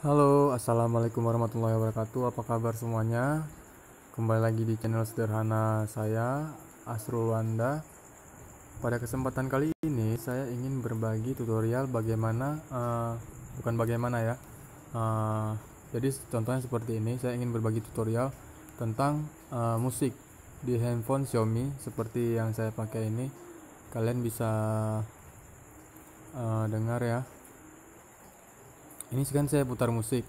Halo, assalamualaikum warahmatullahi wabarakatuh. Apa kabar semuanya? Kembali lagi di channel sederhana saya, Asrul Wanda. Pada kesempatan kali ini, saya ingin berbagi tutorial bagaimana, bukan bagaimana ya. Jadi contohnya seperti ini, saya ingin berbagi tutorial tentang musik di handphone Xiaomi seperti yang saya pakai ini. Kalian bisa dengar ya. Ini kan saya putar musik.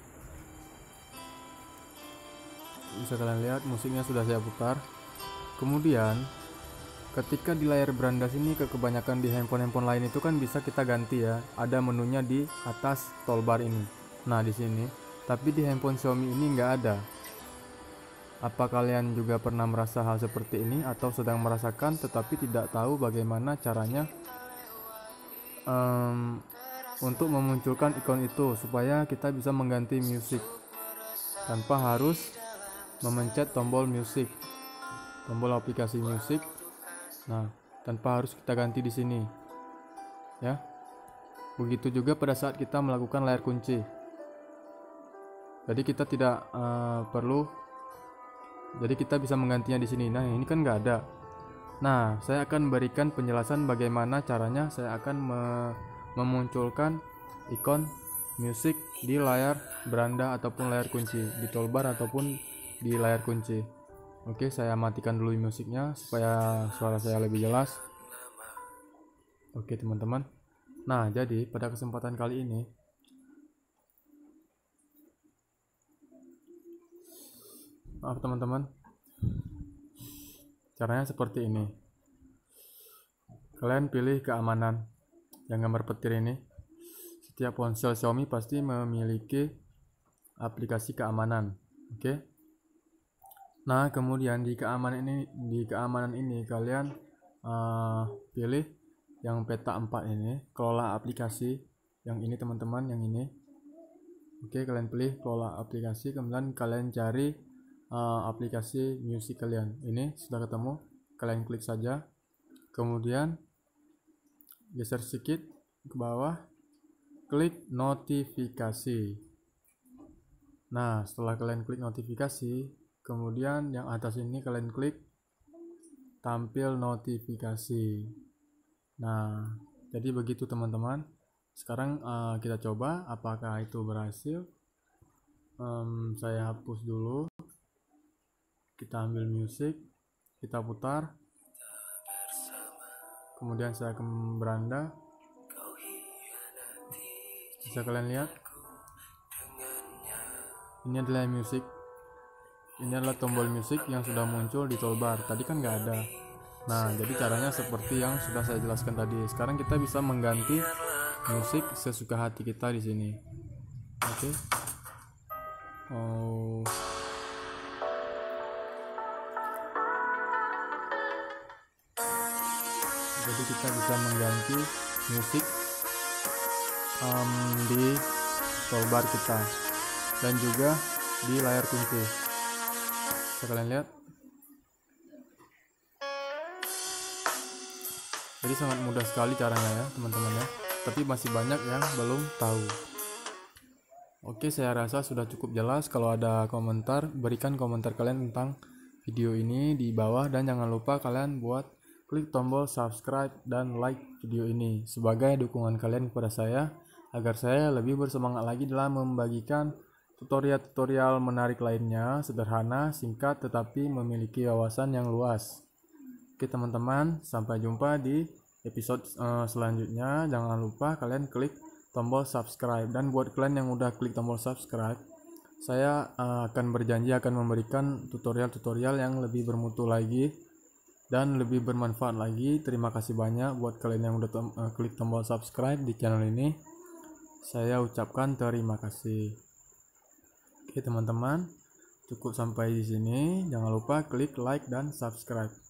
Bisa kalian lihat musiknya sudah saya putar. Kemudian ketika di layar beranda sini kebanyakan di handphone lain itu kan bisa kita ganti ya. Ada menunya di atas toolbar ini. Nah di sini. Tapi di handphone Xiaomi ini nggak ada. Apa kalian juga pernah merasa hal seperti ini atau sedang merasakan tetapi tidak tahu bagaimana caranya untuk memunculkan ikon itu supaya kita bisa mengganti musik tanpa harus memencet tombol musik, tombol aplikasi musik. Nah, tanpa harus kita ganti di sini. Ya. Begitu juga pada saat kita melakukan layar kunci. Jadi kita tidak perlu. Jadi kita bisa menggantinya di sini. Nah, ini kan nggak ada. Nah, saya akan berikan penjelasan bagaimana caranya saya akan memunculkan ikon musik di layar beranda ataupun layar kunci, di toolbar ataupun di layar kunci. Oke, saya matikan dulu musiknya supaya suara saya lebih jelas. Oke teman-teman. Nah, jadi pada kesempatan kali ini maaf teman-teman, caranya seperti ini. Kalian pilih keamanan yang gambar petir ini. Setiap ponsel Xiaomi pasti memiliki aplikasi keamanan. Oke. Nah, kemudian di keamanan ini kalian pilih yang peta 4 ini, kelola aplikasi. Yang ini teman-teman, yang ini. Oke, kalian pilih kelola aplikasi, kemudian kalian cari aplikasi musik kalian. Ini sudah ketemu, kalian klik saja. Kemudian geser sedikit ke bawah, klik notifikasi. Nah, setelah kalian klik notifikasi, kemudian yang atas ini kalian klik tampil notifikasi. Nah, jadi begitu teman-teman. Sekarang kita coba apakah itu berhasil. Saya hapus dulu. Kita ambil musik, kita putar. Kemudian saya ke beranda. Bisa kalian lihat. Ini adalah musik. Ini adalah tombol musik yang sudah muncul di toolbar. Tadi kan nggak ada. Nah, jadi caranya seperti yang sudah saya jelaskan tadi. Sekarang kita bisa mengganti musik sesuka hati kita di sini. Oke. Jadi kita bisa mengganti musik di toolbar kita dan juga di layar kunci. Bisa kalian lihat. Jadi sangat mudah sekali caranya ya teman-teman ya. Tapi masih banyak yang belum tahu. Oke, saya rasa sudah cukup jelas. Kalau ada komentar, berikan komentar kalian tentang video ini di bawah. Dan jangan lupa kalian buat klik tombol subscribe dan like video ini sebagai dukungan kalian kepada saya, agar saya lebih bersemangat lagi dalam membagikan tutorial-tutorial menarik lainnya, sederhana, singkat, tetapi memiliki wawasan yang luas. Oke teman-teman, sampai jumpa di episode selanjutnya. Jangan lupa kalian klik tombol subscribe. Dan buat kalian yang udah klik tombol subscribe, saya akan berjanji akan memberikan tutorial-tutorial yang lebih bermutu lagi dan lebih bermanfaat lagi. Terima kasih banyak buat kalian yang udah klik tombol subscribe di channel ini. Saya ucapkan terima kasih. Oke teman-teman, cukup sampai di sini. Jangan lupa klik like dan subscribe.